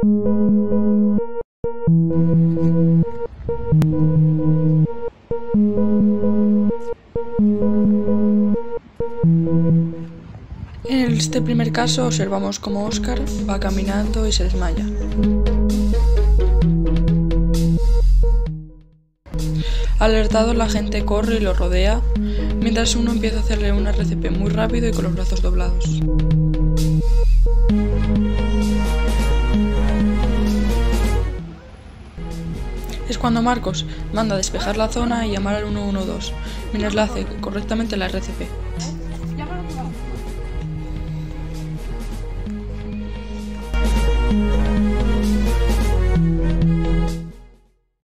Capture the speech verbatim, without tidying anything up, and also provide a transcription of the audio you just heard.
En este primer caso observamos cómo Oscar va caminando y se desmaya. Alertado, la gente corre y lo rodea, mientras uno empieza a hacerle un R C P muy rápido y con los brazos doblados. Es cuando Marcos manda a despejar la zona y llamar al uno uno dos, mientras le hace correctamente la R C P.